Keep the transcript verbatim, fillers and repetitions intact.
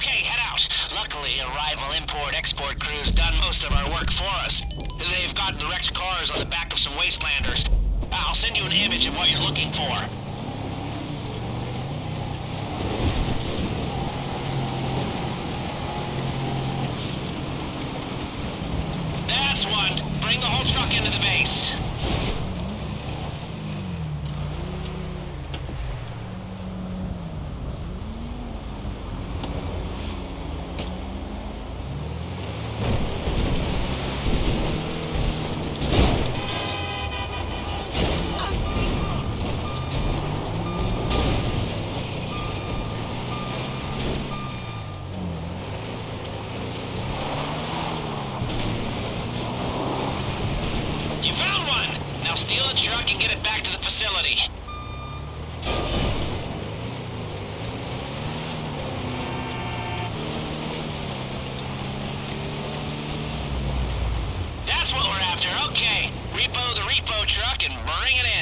Okay, head out. Luckily, a rival import-export crew's done most of our work for us. They've gotten the wrecked cars on the back of some wastelanders. I'll send you an image of what you're looking for. That's one. Bring the whole truck into the base. Now steal the truck and get it back to the facility. That's what we're after. Okay. Repo the repo truck and bring it